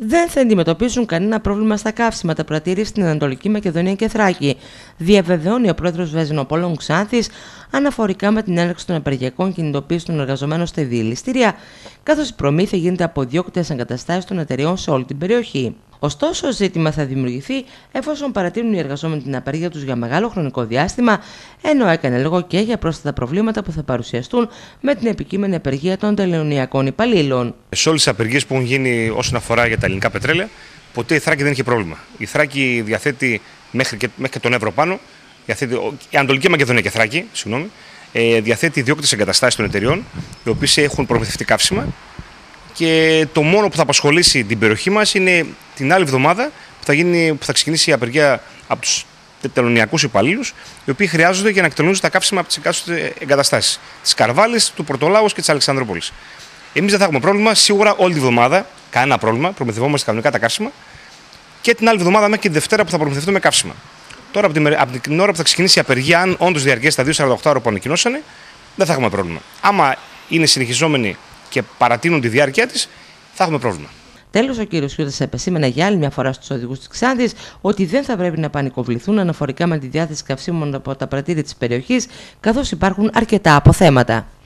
δεν θα αντιμετωπίσουν κανένα πρόβλημα στα καύσιμα τα πρατήρια στην Ανατολική Μακεδονία και Θράκη, διαβεβαιώνει ο πρόεδρος Βεζινοπόλεων Ξάνθης αναφορικά με την έναρξη των απεργιακών κινητοποίησεων των εργαζομένων στα διελιστήρια, καθώς η προμήθεια γίνεται από διώκτες εγκαταστάσεις των εταιρεών σε όλη την περιοχή. Ωστόσο, ζήτημα θα δημιουργηθεί εφόσον παρατείνουν οι εργαζόμενοι την απεργία τους για μεγάλο χρονικό διάστημα, ενώ έκανε λόγο και για πρόσθετα προβλήματα που θα παρουσιαστούν με την επικείμενη απεργία των τελωνειακών υπαλλήλων. Σε όλες τις απεργίες που έχουν γίνει όσον αφορά για τα ελληνικά πετρέλαια, ποτέ η Θράκη δεν είχε πρόβλημα. Η Θράκη διαθέτει μέχρι και τον Εύρο πάνω, η Ανατολική Μακεδονία και Θράκη, διαθέτει διώκτες εγκαταστάσεις των εταιριών, οι οποίες έχουν προμηθευτεί καύσιμα. Και το μόνο που θα απασχολήσει την περιοχή μας είναι την άλλη εβδομάδα που θα ξεκινήσει η απεργία από τους τελωνειακούς υπαλλήλους, οι οποίοι χρειάζονται για να εκτελούν τα καύσιμα από τις εκάστοτε εγκαταστάσεις της Καρβάλης, του Πορτολάους και της Αλεξανδρούπολης. Εμείς δεν θα έχουμε πρόβλημα, σίγουρα όλη τη βδομάδα, κανένα πρόβλημα, προμηθευόμαστε κανονικά τα καύσιμα και την άλλη εβδομάδα μέχρι και τη Δευτέρα που θα προμηθευτούμε καύσιμα. Τώρα από την ώρα που θα ξεκινήσει η απεργία, αν όντως διαρκέσει τα 2,48 ώρα που ανακοινώσανε, δεν θα έχουμε πρόβλημα. Άμα είναι συνεχιζόμενη και παρατείνουν τη διάρκεια της, θα έχουμε πρόβλημα. Τέλος, ο κ. Χιώτας επεσήμενε για άλλη μια φορά στους οδηγούς της Ξάνθης ότι δεν θα πρέπει να πανικοβληθούν αναφορικά με τη διάθεση καυσίμων από τα πρατήρια της περιοχής, καθώς υπάρχουν αρκετά αποθέματα.